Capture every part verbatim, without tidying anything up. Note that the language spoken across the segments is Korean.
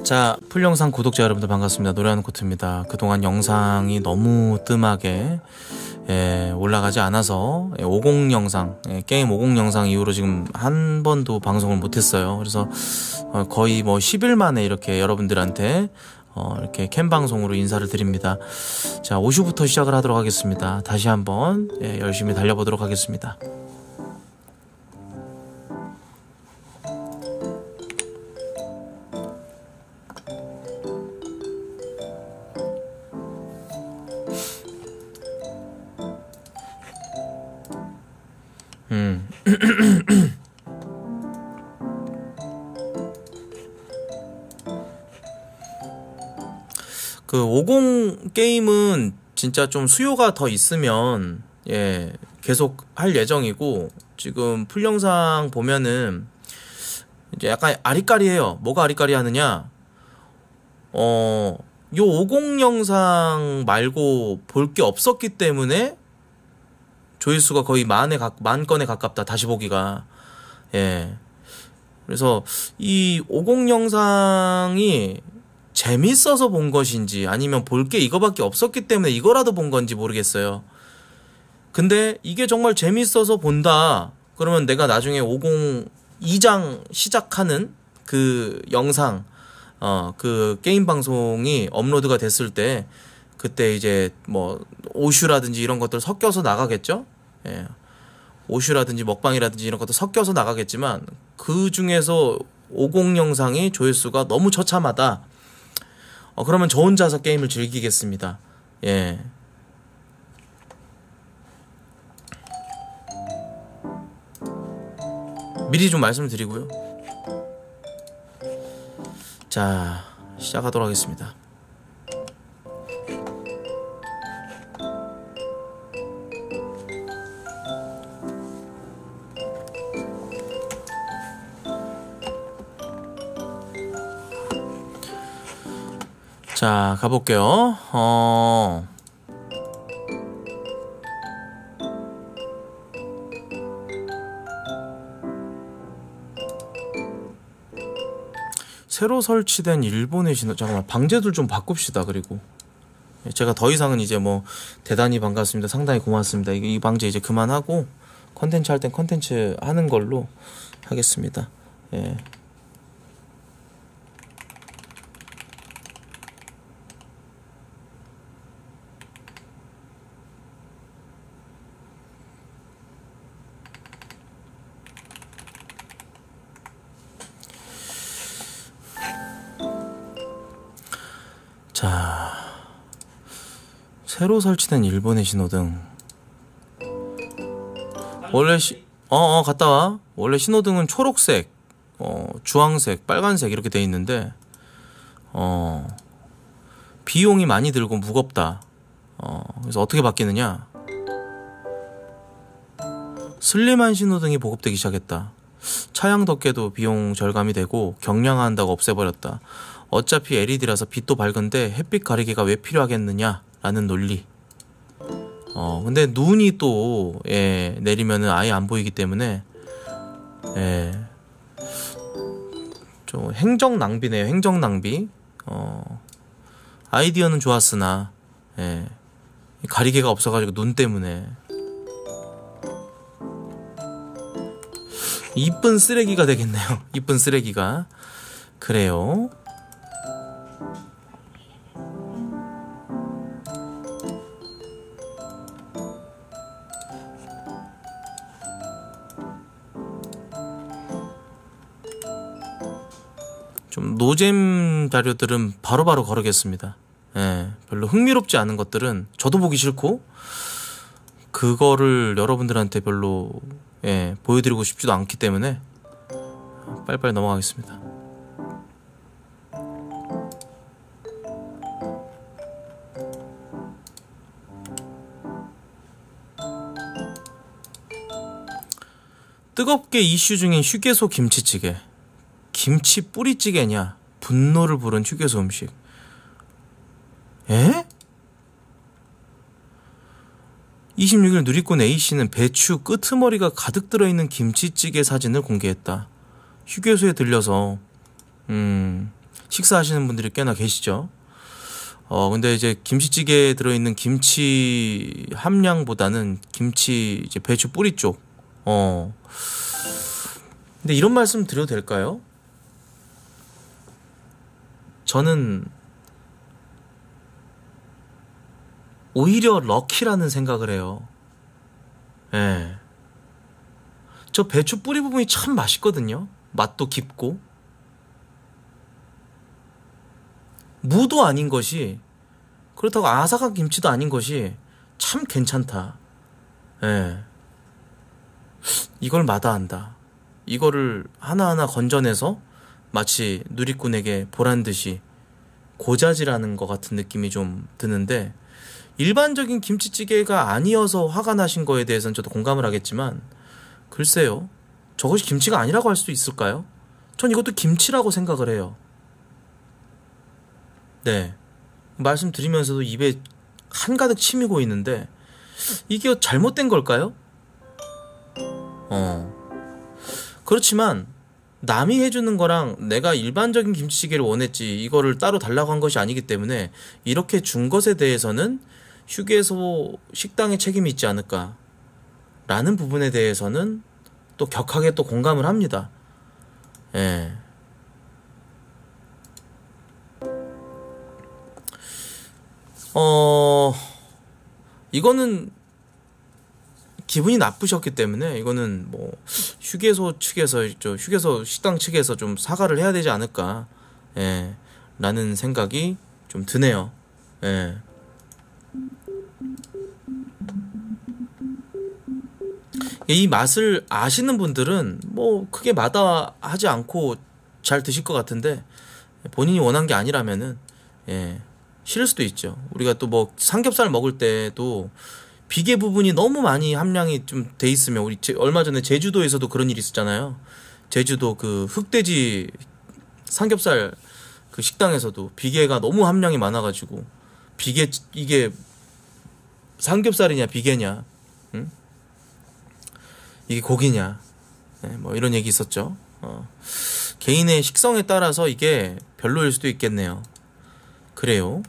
자, 풀영상 구독자 여러분들 반갑습니다. 노래하는 코트입니다. 그동안 영상이 너무 뜸하게 예, 올라가지 않아서 예, 오십 영상, 예, 게임 오십 영상 이후로 지금 한 번도 방송을 못했어요. 그래서 어, 거의 뭐 십 일 만에 이렇게 여러분들한테 어, 이렇게 캠 방송으로 인사를 드립니다. 자, 오슈부터 시작을 하도록 하겠습니다. 다시 한번 예, 열심히 달려보도록 하겠습니다. 음. 그 오십 게임은 진짜 좀 수요가 더 있으면 예 계속 할 예정이고, 지금 풀영상 보면은 이제 약간 아리까리해요. 뭐가 아리까리하느냐, 어, 요 오십 영상 말고 볼 게 없었기 때문에 조회수가 거의 만에 가, 만 건에 가깝다, 다시 보기가. 예. 그래서 이 오십 영상이 재밌어서 본 것인지 아니면 볼 게 이거밖에 없었기 때문에 이거라도 본 건지 모르겠어요. 근데 이게 정말 재밌어서 본다 그러면 내가 나중에 오십이 장 시작하는 그 영상, 어, 그 게임 방송이 업로드가 됐을 때 그때 이제 뭐 오슈라든지 이런 것들 섞여서 나가겠죠. 예. 오슈라든지 먹방이라든지 이런 것도 섞여서 나가겠지만 그 중에서 오십 영상이 조회수가 너무 처참하다. 어, 그러면 저 혼자서 게임을 즐기겠습니다. 예. 미리 좀 말씀을 드리고요. 자, 시작하도록 하겠습니다. 자, 가볼게요. 어... 새로 설치된 일본의 신호, 잠깐만, 방제들 좀 바꿉시다. 그리고 제가 더 이상은 이제 뭐 대단히 반갑습니다, 상당히 고맙습니다, 이, 이 방제 이제 그만하고 컨텐츠 할 땐 컨텐츠 하는 걸로 하겠습니다. 예. 자, 새로 설치된 일본의 신호등. 원래 시, 어어 갔다 와. 원래 신호등은 초록색, 어 주황색, 빨간색 이렇게 돼 있는데 어 비용이 많이 들고 무겁다. 어 그래서 어떻게 바뀌느냐? 슬림한 신호등이 보급되기 시작했다. 차양 덮개도 비용 절감이 되고 경량화한다고 없애버렸다. 어차피 엘이디라서 빛도 밝은데 햇빛 가리개가 왜 필요하겠느냐 라는 논리. 어 근데 눈이 또 예, 내리면은 아예 안 보이기 때문에 예, 좀 행정 낭비네요. 행정 낭비. 어 아이디어는 좋았으나 예, 가리개가 없어가지고 눈 때문에 이쁜 쓰레기가 되겠네요. 이쁜 쓰레기가. 그래요. 좀 노잼 자료들은 바로바로 거르겠습니다. 예, 별로 흥미롭지 않은 것들은 저도 보기 싫고 그거를 여러분들한테 별로 예, 보여드리고 싶지도 않기 때문에 빨리빨리 넘어가겠습니다. 뜨겁게 이슈 중인 휴게소 김치찌개. 김치 뿌리찌개냐? 분노를 부른 휴게소 음식. 에? 이십육 일 누리꾼 A씨는 배추 끄트머리가 가득 들어있는 김치찌개 사진을 공개했다. 휴게소에 들려서 음, 식사하시는 분들이 꽤나 계시죠. 어 근데 이제 김치찌개에 들어있는 김치 함량보다는 김치 이제 배추 뿌리 쪽. 어 근데 이런 말씀 드려도 될까요? 저는 오히려 럭키라는 생각을 해요. 예. 저 배추 뿌리 부분이 참 맛있거든요. 맛도 깊고. 무도 아닌 것이, 그렇다고 아삭한 김치도 아닌 것이 참 괜찮다. 예. 이걸 마다한다. 이거를 하나하나 건져내서 마치 누리꾼에게 보란 듯이 고자질하는 것 같은 느낌이 좀 드는데, 일반적인 김치찌개가 아니어서 화가 나신 거에 대해서는 저도 공감을 하겠지만, 글쎄요, 저것이 김치가 아니라고 할 수도 있을까요? 전 이것도 김치라고 생각을 해요. 네, 말씀드리면서도 입에 한가득 침이 고이는데, 이게 잘못된 걸까요? 어 그렇지만 남이 해주는 거랑 내가 일반적인 김치찌개를 원했지 이거를 따로 달라고 한 것이 아니기 때문에, 이렇게 준 것에 대해서는 휴게소 식당의 책임이 있지 않을까 라는 부분에 대해서는 또 격하게 또 공감을 합니다. 예. 어 이거는 기분이 나쁘셨기 때문에, 이거는 뭐 휴게소 측에서, 저 휴게소 식당 측에서 좀 사과를 해야 되지 않을까, 예, 라는 생각이 좀 드네요. 예. 이 맛을 아시는 분들은 뭐 크게 마다하지 않고 잘 드실 것 같은데, 본인이 원한 게 아니라면은, 예, 싫을 수도 있죠. 우리가 또 뭐 삼겹살 먹을 때도 비계 부분이 너무 많이 함량이 좀 돼 있으면, 우리 제, 얼마 전에 제주도에서도 그런 일이 있었잖아요. 제주도 그 흑돼지 삼겹살 그 식당에서도 비계가 너무 함량이 많아가지고, 비계, 이게 삼겹살이냐 비계냐, 응? 이게 고기냐, 네, 뭐 이런 얘기 있었죠. 어. 개인의 식성에 따라서 이게 별로일 수도 있겠네요. 그래요.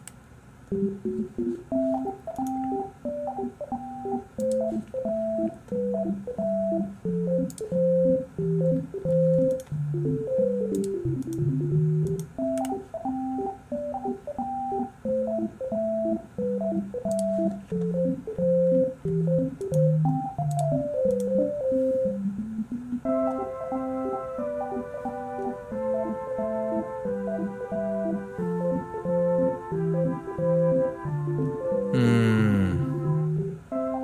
음.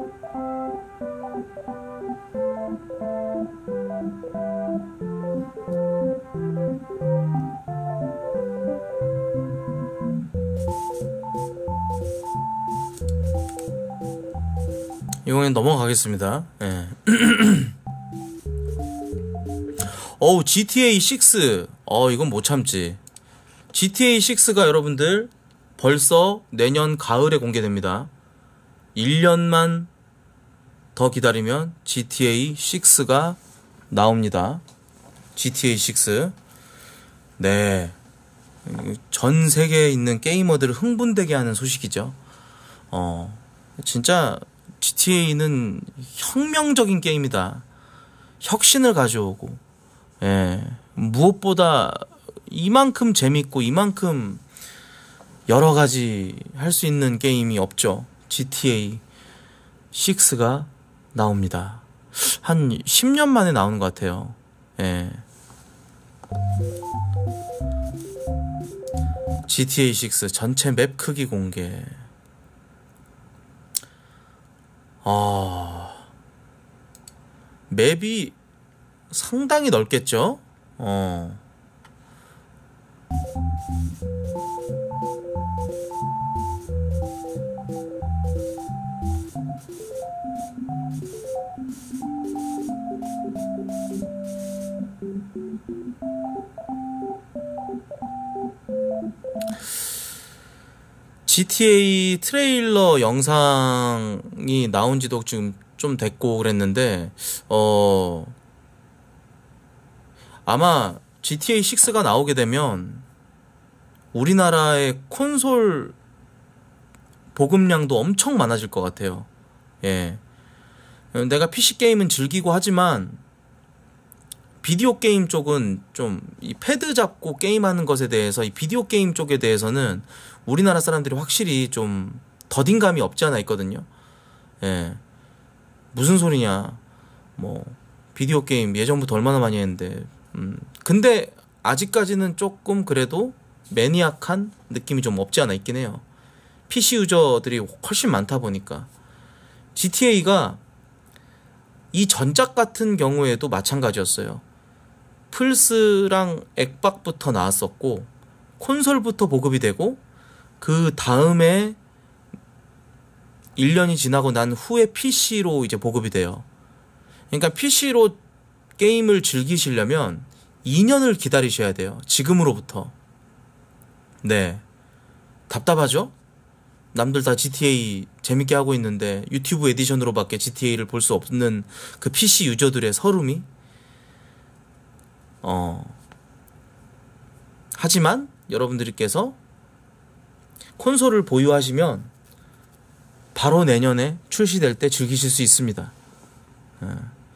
이번엔 넘어가겠습니다. 예. 어우, 지티에이 육. 어, 이건 못 참지. 지티에이 육가 여러분들 벌써 내년 가을에 공개됩니다. 일 년만 더 기다리면 지티에이 육가 나옵니다. 지티에이 육. 네. 전 세계에 있는 게이머들을 흥분되게 하는 소식이죠. 어, 진짜 지티에이는 혁명적인 게임이다. 혁신을 가져오고, 예, 무엇보다 이만큼 재밌고 이만큼 여러 가지 할 수 있는 게임이 없죠. 지티에이 육가 나옵니다. 한 십 년 만에 나오는 것 같아요. 예. 지티에이 육 전체 맵 크기 공개. 아, 맵이 상당히 넓겠죠? 어. 지티에이 트레일러 영상이 나온 지도 지금 좀 됐고 그랬는데, 어, 아마 지티에이 육가 나오게 되면 우리나라의 콘솔 보급량도 엄청 많아질 것 같아요. 예. 내가 피씨 게임은 즐기고 하지만 비디오 게임 쪽은 좀 이 패드 잡고 게임하는 것에 대해서 이 비디오 게임 쪽에 대해서는 우리나라 사람들이 확실히 좀 더딘감이 없지 않아 있거든요. 예. 무슨 소리냐. 뭐 비디오 게임 예전부터 얼마나 많이 했는데. 음. 근데 아직까지는 조금 그래도 매니악한 느낌이 좀 없지 않아 있긴 해요. 피씨 유저들이 훨씬 많다 보니까. 지티에이가 이 전작 같은 경우에도 마찬가지였어요. 플스랑 엑박부터 나왔었고 콘솔부터 보급이 되고 그 다음에 일 년이 지나고 난 후에 피씨로 이제 보급이 돼요. 그러니까 피씨로 게임을 즐기시려면 이 년을 기다리셔야 돼요. 지금으로부터. 네. 답답하죠? 남들 다 지티에이 재밌게 하고 있는데 유튜브 에디션으로밖에 지티에이를 볼 수 없는 그 피씨 유저들의 서름이. 어. 하지만 여러분들께서 콘솔을 보유하시면 바로 내년에 출시될 때 즐기실 수 있습니다. 예.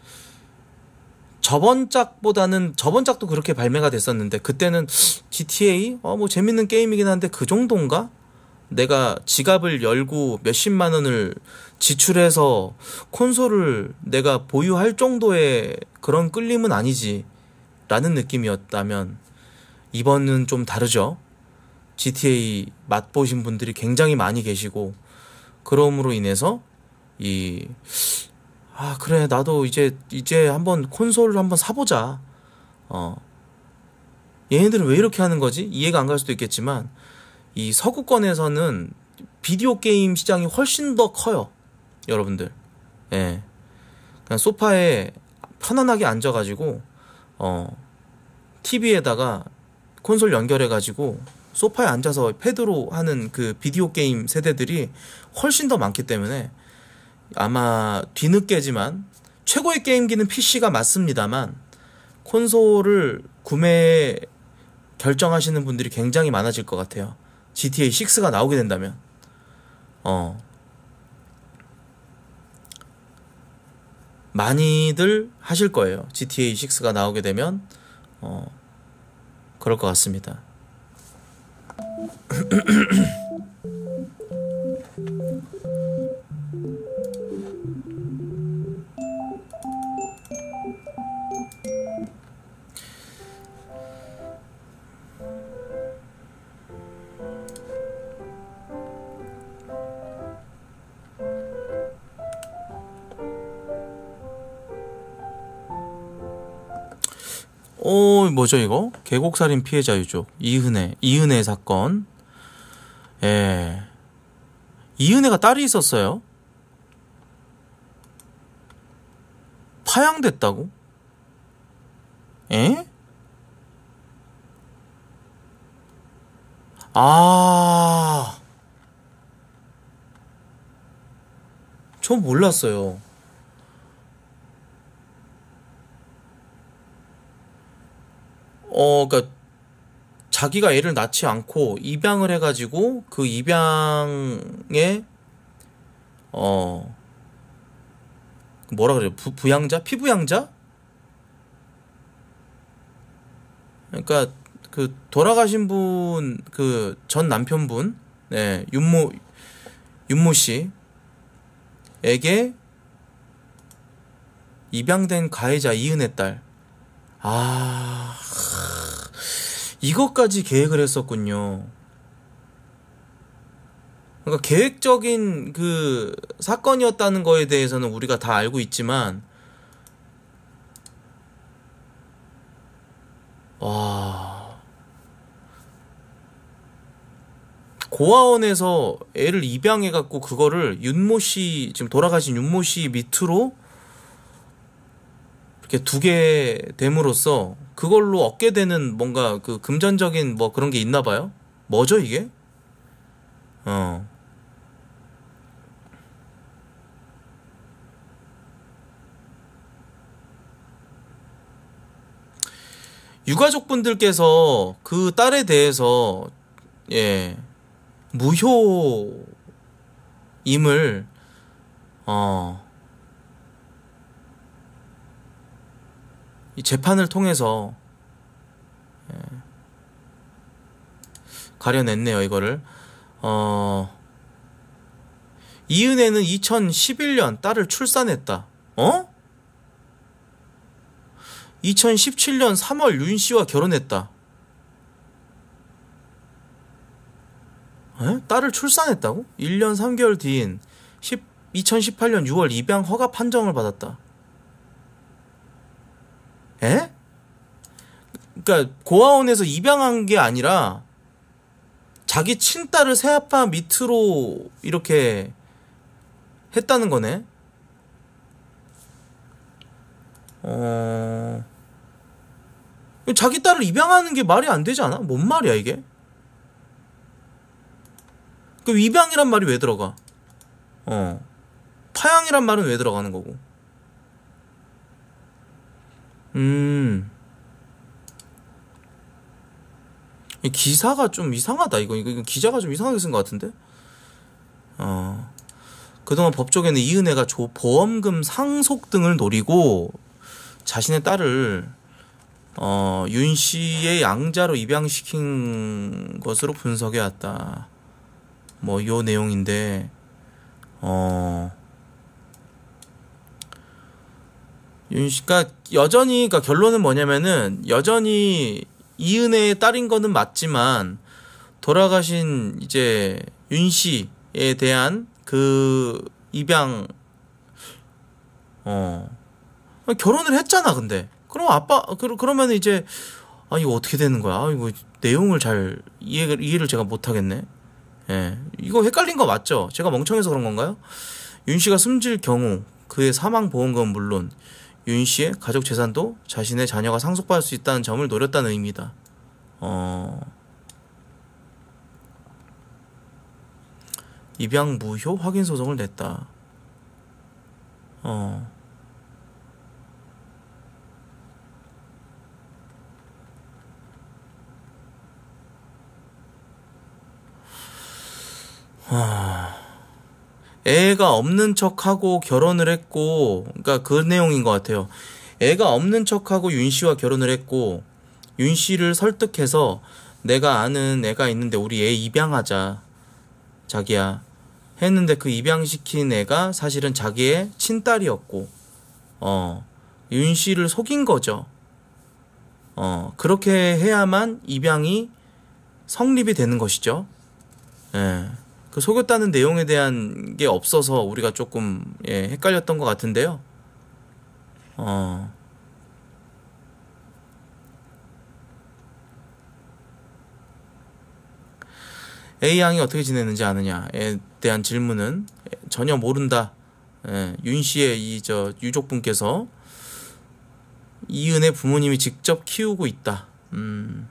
저번 작보다는 저번 작도 그렇게 발매가 됐었는데 그때는 지티에이 어 뭐 재밌는 게임이긴 한데 그 정도인가? 내가 지갑을 열고 몇십만 원을 지출해서 콘솔을 내가 보유할 정도의 그런 끌림은 아니지 라는 느낌이었다면 이번은 좀 다르죠. 지티에이 맛보신 분들이 굉장히 많이 계시고 그럼으로 인해서 이 아 그래 나도 이제 이제 한번 콘솔을 한번 사보자. 어 얘네들은 왜 이렇게 하는 거지? 이해가 안 갈 수도 있겠지만 이 서구권에서는 비디오 게임 시장이 훨씬 더 커요. 여러분들. 예. 그냥 소파에 편안하게 앉아가지고 어 티비에다가 콘솔 연결해가지고 소파에 앉아서 패드로 하는 그 비디오 게임 세대들이 훨씬 더 많기 때문에 아마 뒤늦게지만 최고의 게임기는 피씨가 맞습니다만 콘솔을 구매 결정하시는 분들이 굉장히 많아질 것 같아요. 지티에이 식스가 나오게 된다면 어 많이들 하실 거예요. 지티에이 식스가 나오게 되면 어 그럴 것 같습니다. 어, 뭐죠, 이거? 계곡살인 피해자 유족. 이은혜. 이은혜 사건. 예. 이은혜가 딸이 있었어요? 파양됐다고? 에? 아. 저 몰랐어요. 어, 그니까, 자기가 애를 낳지 않고 입양을 해가지고 그 입양에, 어, 뭐라 그래요? 부, 부양자? 피부양자? 그러니까 그 돌아가신 분, 그 전 남편분, 네, 윤모, 윤모 씨에게 입양된 가해자 이은혜 딸. 아, 이것까지 계획을 했었군요. 그러니까 계획적인 그 사건이었다는 거에 대해서는 우리가 다 알고 있지만, 와, 고아원에서 애를 입양해갖고 그거를 윤모 씨, 지금 돌아가신 윤모 씨 밑으로 이렇게 두게 됨으로써 그걸로 얻게 되는 뭔가 그 금전적인 뭐 그런 게 있나 봐요. 뭐죠 이게? 어. 유가족분들께서 그 딸에 대해서 예, 무효임을, 어, 이 재판을 통해서, 예, 가려냈네요, 이거를. 어, 이은혜는 이천십일 년 딸을 출산했다. 어? 이천십칠 년 삼월 윤 씨와 결혼했다. 에? 딸을 출산했다고? 일 년 삼 개월 뒤인 이천십팔 년 유월 입양 허가 판정을 받았다. 에? 그러니까 고아원에서 입양한 게 아니라 자기 친딸을 새아빠 밑으로 이렇게 했다는 거네. 어... 자기 딸을 입양하는 게 말이 안 되지 않아? 뭔 말이야 이게? 그 입양이란 말이 왜 들어가? 어, 파양이란 말은 왜 들어가는 거고? 음, 이 기사가 좀 이상하다. 이거 이거 기자가 좀 이상하게 쓴 것 같은데? 어, 그동안 법조계는 이은혜가 조 보험금 상속 등을 노리고 자신의 딸을 어, 윤 씨의 양자로 입양시킨 것으로 분석해 왔다. 뭐, 요 내용인데, 어, 윤 씨가 여전히, 그러니까 결론은 뭐냐면은, 여전히 이은혜의 딸인 거는 맞지만, 돌아가신 이제 윤 씨에 대한 그 입양, 어, 결혼을 했잖아, 근데. 그럼 아빠, 그, 그러면 이제, 아, 이거 어떻게 되는 거야? 아, 이거 내용을 잘 이해를, 이해를 제가 못하겠네. 예, 이거 헷갈린 거 맞죠? 제가 멍청해서 그런 건가요? 윤 씨가 숨질 경우 그의 사망 보험금은 물론 윤 씨의 가족 재산도 자신의 자녀가 상속받을 수 있다는 점을 노렸다는 의미다. 어, 입양 무효 확인 소송을 냈다. 어. 하... 애가 없는 척하고 결혼을 했고, 그러니까 그 내용인 것 같아요. 애가 없는 척하고 윤 씨와 결혼을 했고, 윤 씨를 설득해서 내가 아는 애가 있는데 우리 애 입양하자, 자기야 했는데 그 입양시킨 애가 사실은 자기의 친딸이었고, 어, 윤 씨를 속인 거죠. 어, 그렇게 해야만 입양이 성립이 되는 것이죠. 예. 그 속였다는 내용에 대한 게 없어서 우리가 조금 예, 헷갈렸던 것 같은데요. 어. A양이 어떻게 지내는지 아느냐에 대한 질문은 전혀 모른다. 예, 윤 씨의 이 저 유족분께서 이은혜 부모님이 직접 키우고 있다. 음.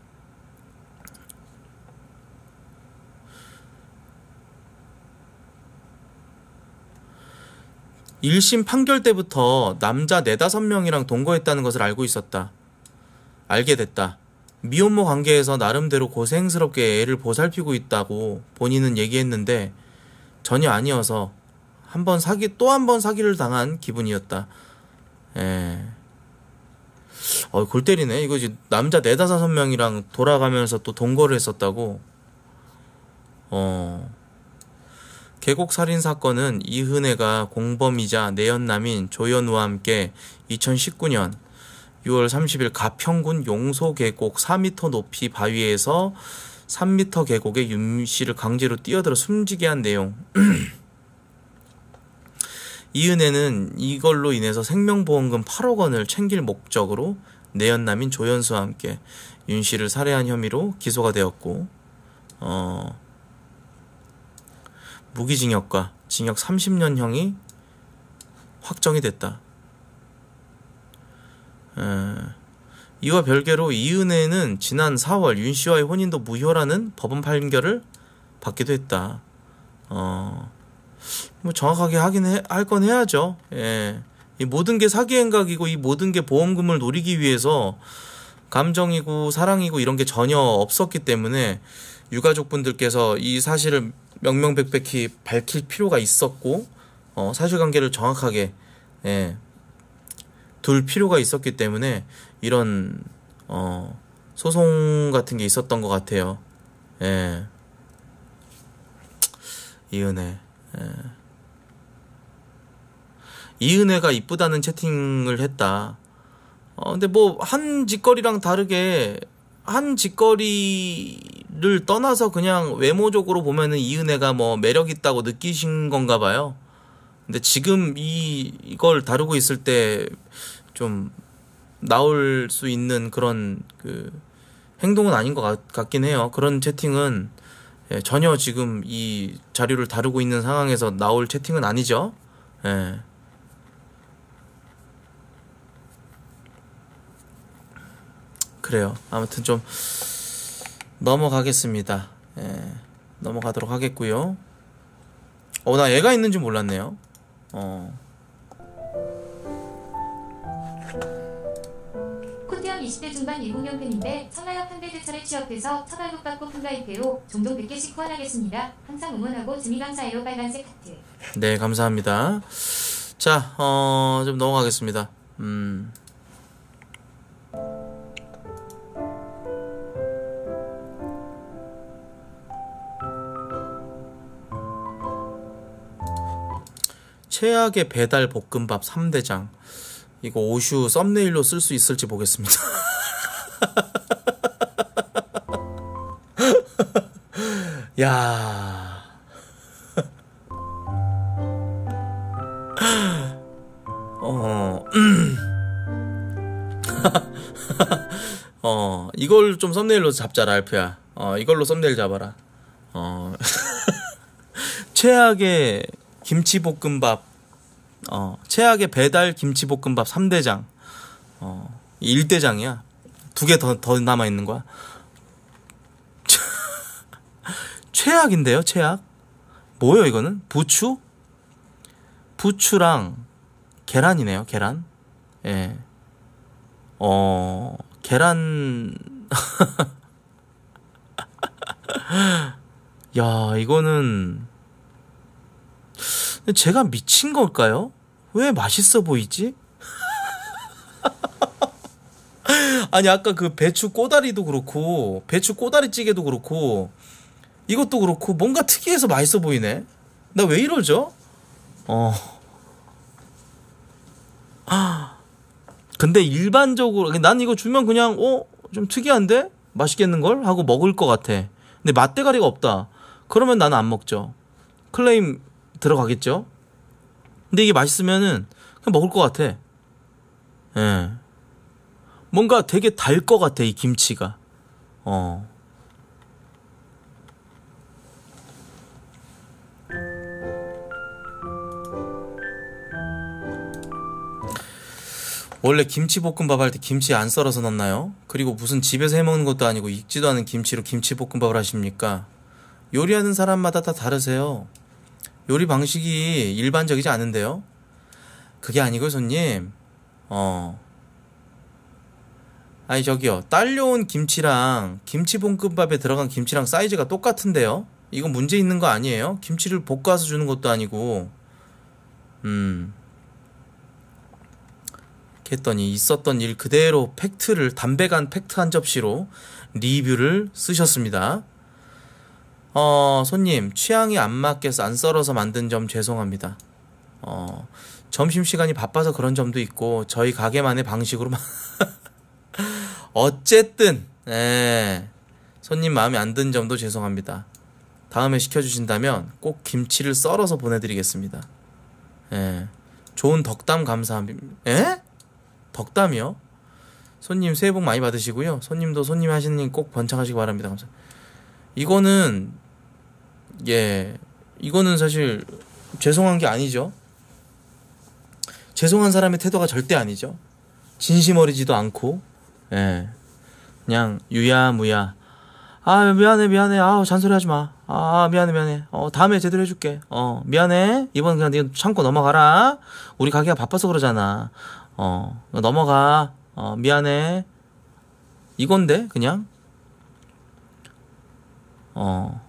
일 심 판결 때부터 남자 네다섯 명이랑 동거했다는 것을 알고 있었다. 알게 됐다. 미혼모 관계에서 나름대로 고생스럽게 애를 보살피고 있다고 본인은 얘기했는데 전혀 아니어서 한 번 사기 또 한 번 사기를 당한 기분이었다. 에. 어, 골 때리네. 이거 이제 남자 네다섯 명이랑 돌아가면서 또 동거를 했었다고. 어. 계곡 살인 사건은 이은혜가 공범이자 내연남인 조연우와 함께 이천십구 년 유월 삼십일 가평군 용소 계곡 사 미터 높이 바위에서 삼 미터 계곡에 윤 씨를 강제로 뛰어들어 숨지게 한 내용. 이은혜는 이걸로 인해서 생명보험금 팔억 원을 챙길 목적으로 내연남인 조연수와 함께 윤 씨를 살해한 혐의로 기소가 되었고, 어, 무기징역과 징역 삼십 년형이 확정이 됐다. 에, 이와 별개로 이은혜는 지난 사월 윤 씨와의 혼인도 무효라는 법원 판결을 받기도 했다. 어, 뭐 정확하게 하긴 할 건 해야죠. 예. 이 모든 게 사기 행각이고 이 모든 게 보험금을 노리기 위해서 감정이고 사랑이고 이런 게 전혀 없었기 때문에 유가족분들께서 이 사실을 명명백백히 밝힐 필요가 있었고, 어, 사실관계를 정확하게 예, 둘 필요가 있었기 때문에 이런 어, 소송 같은 게 있었던 것 같아요. 예. 이은혜. 예. 이은혜가 이쁘다는 채팅을 했다. 어, 근데 뭐 한 짓거리랑 다르게 한 짓거리를 떠나서 그냥 외모적으로 보면은 이은혜가 뭐 매력 있다고 느끼신 건가 봐요. 근데 지금 이 이걸 다루고 있을 때 좀 나올 수 있는 그런 그 행동은 아닌 것 같, 같긴 해요. 그런 채팅은 예, 전혀 지금 이 자료를 다루고 있는 상황에서 나올 채팅은 아니죠. 예. 그래요. 아무튼 좀 넘어가겠습니다. 예, 넘어가도록 하겠고요. 어, 나 애가 있는 줄 몰랐네요. 어. 코트형 이십 대 중반 일공년 팬인데 청라역 현대제철에 취업해서 처발급 받고 팬가입회로 종종 백 개씩 후원하겠습니다. 항상 응원하고 주미 감사해요. 빨간색 하트. 네, 감사합니다. 자, 어, 좀 넘어가겠습니다. 음. 최악의 배달 볶음밥 삼 대장. 이거 오슈 썸네일로 쓸 수 있을지 보겠습니다. 야. 어. 어, 이걸 좀 썸네일로 잡자, 랄프야. 어, 이걸로 썸네일 잡아라. 어. 최악의 김치볶음밥, 어, 최악의 배달 김치볶음밥 삼 대장, 어, 일 대장이야. 두 개 더, 더 남아있는 거야. 최악인데요, 최악? 뭐예요, 이거는? 부추? 부추랑 계란이네요, 계란. 예. 어, 계란, 야, 이거는, 제가 미친 걸까요? 왜 맛있어 보이지? 아니, 아까 그 배추 꼬다리도 그렇고, 배추 꼬다리찌개도 그렇고, 이것도 그렇고, 뭔가 특이해서 맛있어 보이네? 나 왜 이러죠? 어. 근데 일반적으로, 난 이거 주면 그냥, 어? 좀 특이한데? 맛있겠는걸? 하고 먹을 것 같아. 근데 맛대가리가 없다. 그러면 나는 안 먹죠. 클레임 들어가겠죠? 근데 이게 맛있으면은 그냥 먹을 것 같아. 예. 뭔가 되게 달 것 같아, 이 김치가. 어. 원래 김치볶음밥 할 때 김치 안 썰어서 넣나요? 그리고 무슨 집에서 해먹는 것도 아니고 익지도 않은 김치로 김치볶음밥을 하십니까? 요리하는 사람마다 다 다르세요. 요리 방식이 일반적이지 않은데요. 그게 아니고 손님, 어, 아니 저기요, 딸려온 김치랑 김치볶음밥에 들어간 김치랑 사이즈가 똑같은데요. 이거 문제 있는 거 아니에요? 김치를 볶아서 주는 것도 아니고. 음, 했더니 있었던 일 그대로 팩트를, 담백한 팩트 한 접시로 리뷰를 쓰셨습니다. 어, 손님, 취향이 안 맞게서 안 썰어서 만든 점 죄송합니다. 어, 점심시간이 바빠서 그런 점도 있고, 저희 가게만의 방식으로. 어쨌든, 예, 손님 마음에 안 든 점도 죄송합니다. 다음에 시켜주신다면 꼭 김치를 썰어서 보내드리겠습니다. 예, 좋은 덕담 감사합니다. 예? 덕담이요? 손님 새해 복 많이 받으시고요. 손님도 손님 하시는 일 꼭 번창하시기 바랍니다. 감사. 이거는, 예, 이거는 사실 죄송한 게 아니죠. 죄송한 사람의 태도가 절대 아니죠. 진심 어리지도 않고, 예, 그냥 유야무야. 아, 미안해 미안해. 아우, 잔소리 하지 마. 아, 미안해 미안해. 어, 다음에 제대로 해줄게. 어, 미안해. 이번 그냥 네 참고 넘어가라. 우리 가게가 바빠서 그러잖아. 어, 넘어가. 어, 미안해. 이건데 그냥. 어.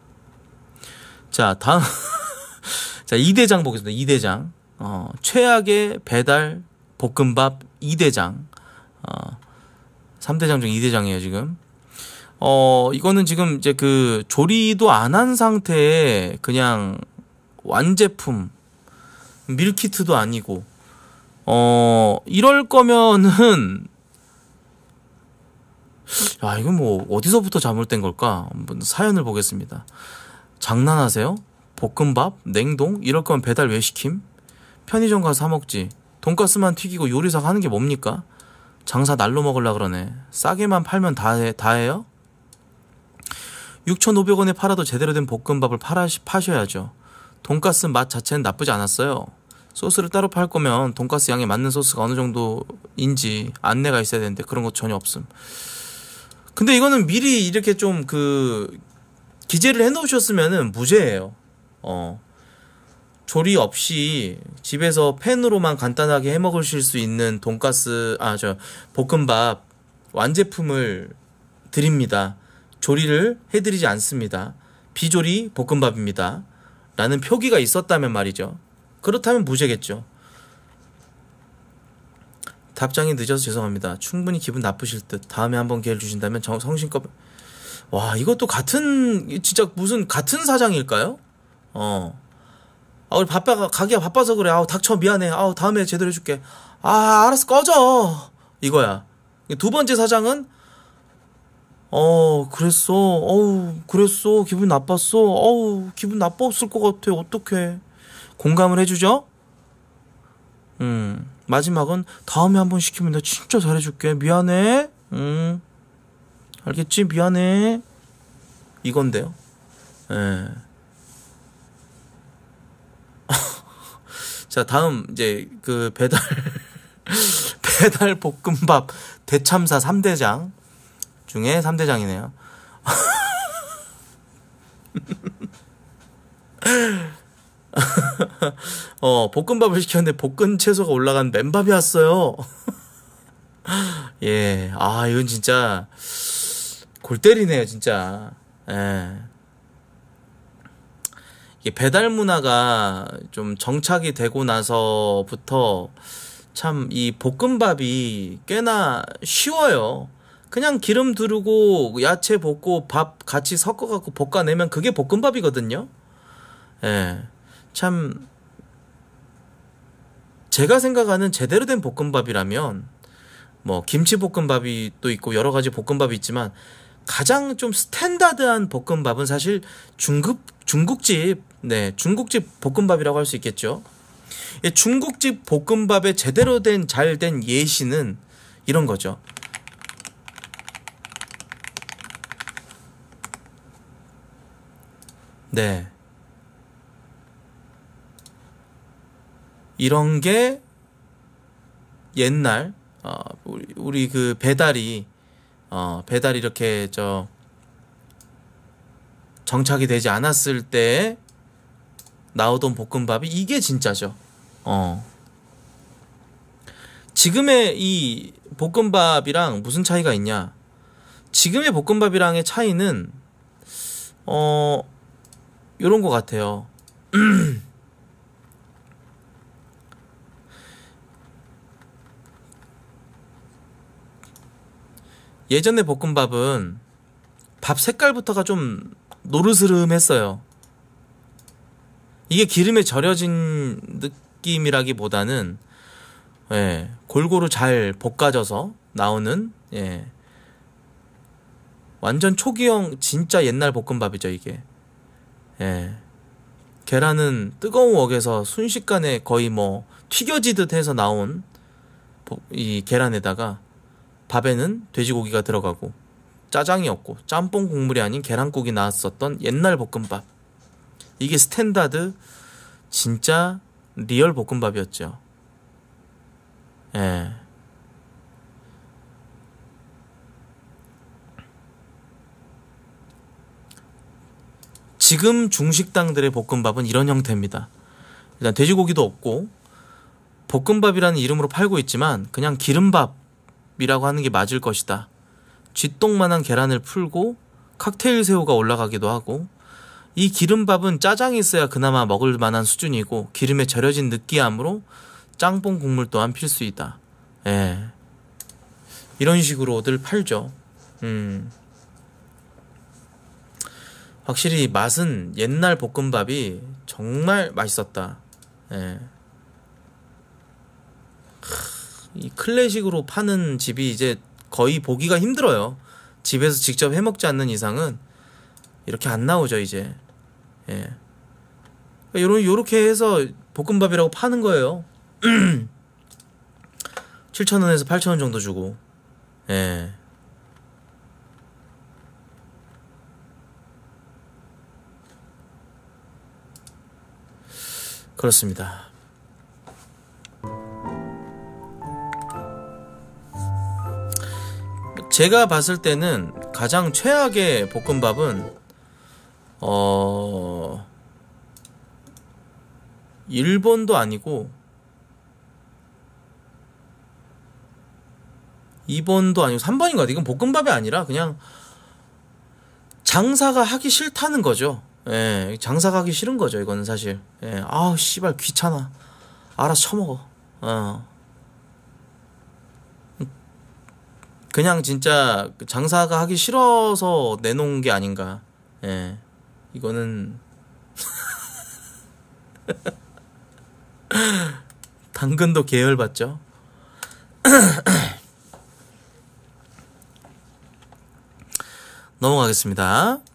자, 다음. 자, 이 대장 보겠습니다. 이 대장. 어, 최악의 배달 볶음밥 이 대장. 어, 삼 대장 중 이 대장이에요, 지금. 어, 이거는 지금 이제 그 조리도 안 한 상태에 그냥 완제품, 밀키트도 아니고, 어, 이럴 거면은, 야, 이건 뭐, 어디서부터 잘못된 걸까? 한번 사연을 보겠습니다. 장난하세요? 볶음밥? 냉동? 이럴 거면 배달 왜 시킴? 편의점 가서 사먹지. 돈가스만 튀기고 요리사 하는 게 뭡니까? 장사 날로 먹으려 그러네. 싸게만 팔면 다, 해, 다 해요? 육천오백 원에 팔아도 제대로 된 볶음밥을 팔아, 파셔야죠. 돈가스 맛 자체는 나쁘지 않았어요. 소스를 따로 팔 거면 돈가스 양에 맞는 소스가 어느 정도인지 안내가 있어야 되는데 그런 거 전혀 없음. 근데 이거는 미리 이렇게 좀 그 기재를 해놓으셨으면은 무죄예요. 어. 조리 없이 집에서 팬으로만 간단하게 해먹으실 수 있는 돈가스, 아, 저, 볶음밥 완제품을 드립니다. 조리를 해드리지 않습니다. 비조리 볶음밥입니다. 라는 표기가 있었다면 말이죠. 그렇다면 무죄겠죠. 답장이 늦어서 죄송합니다. 충분히 기분 나쁘실 듯. 다음에 한번 기회를 주신다면 정, 성심껏. 와, 이것도 같은, 진짜 무슨 같은 사장일까요? 어. 아, 우리 바빠가, 가게가 바빠서 그래. 아우, 닥쳐, 미안해. 아우, 다음에 제대로 해줄게. 아, 알았어, 꺼져. 이거야. 두 번째 사장은, 어, 그랬어. 어우, 그랬어. 기분 나빴어. 어우, 기분 나빴을 것 같아. 어떡해. 공감을 해주죠? 음, 마지막은, 다음에 한번 시키면 내가 진짜 잘해줄게. 미안해. 음, 알겠지? 미안해. 이건데요. 예. 자, 다음, 이제, 그, 배달, 배달 볶음밥 대참사 삼 대장 중에 삼 대장이네요. 어, 볶음밥을 시켰는데 볶은 채소가 올라간 맨밥이 왔어요. 예, 아, 이건 진짜, 골 때리네요, 진짜. 예. 이게 배달 문화가 좀 정착이 되고 나서부터 참 이 볶음밥이 꽤나 쉬워요. 그냥 기름 두르고 야채 볶고 밥 같이 섞어갖고 볶아내면 그게 볶음밥이거든요. 예. 참, 제가 생각하는 제대로 된 볶음밥이라면, 뭐, 김치볶음밥이 또 있고 여러 가지 볶음밥이 있지만, 가장 좀 스탠다드한 볶음밥은 사실 중국, 중국집, 네, 중국집 볶음밥이라고 할 수 있겠죠. 예, 중국집 볶음밥의 제대로 된, 잘 된 예시는 이런 거죠. 네. 이런 게 옛날, 어, 우리, 우리 그 배달이, 어, 배달이 이렇게 저, 정착이 되지 않았을 때 나오던 볶음밥이 이게 진짜죠. 어. 지금의 이 볶음밥이랑 무슨 차이가 있냐? 지금의 볶음밥이랑의 차이는, 어, 요런 것 같아요. 예전의 볶음밥은 밥 색깔부터가 좀 노르스름했어요. 이게 기름에 절여진 느낌이라기보다는 예, 골고루 잘 볶아져서 나오는 예, 완전 초기형 진짜 옛날 볶음밥이죠 이게. 예, 계란은 뜨거운 웍에서 순식간에 거의 뭐 튀겨지듯 해서 나온 이 계란에다가 밥에는 돼지고기가 들어가고 짜장이 없고 짬뽕 국물이 아닌 계란국이 나왔었던 옛날 볶음밥. 이게 스탠다드 진짜 리얼 볶음밥이었죠. 예. 지금 중식당들의 볶음밥은 이런 형태입니다. 일단 돼지고기도 없고 볶음밥이라는 이름으로 팔고 있지만 그냥 기름밥이라고 하는 게 맞을 것이다. 쥐똥만한 계란을 풀고 칵테일 새우가 올라가기도 하고, 이 기름밥은 짜장이 있어야 그나마 먹을 만한 수준이고, 기름에 절여진 느끼함으로 짬뽕 국물 또한 필수이다. 예. 이런 식으로들 팔죠. 음. 확실히 맛은 옛날 볶음밥이 정말 맛있었다. 예. 이 클래식으로 파는 집이 이제 거의 보기가 힘들어요. 집에서 직접 해먹지 않는 이상은 이렇게 안 나오죠, 이제. 예. 요런, 요렇게 해서 볶음밥이라고 파는 거예요. 칠천 원에서 팔천 원 정도 주고. 예. 그렇습니다. 제가 봤을 때는 가장 최악의 볶음밥은 어 일본도 아니고 이 번도 아니고 삼 번인 것 같아요. 이건 볶음밥이 아니라 그냥 장사가 하기 싫다는 거죠. 예, 장사가 하기 싫은 거죠. 이거는 사실. 예, 아우 씨발 귀찮아. 알아서 처먹어. 어. 그냥 진짜 장사가 하기 싫어서 내놓은 게 아닌가. 예, 이거는 당근도 계열받죠. 넘어가겠습니다.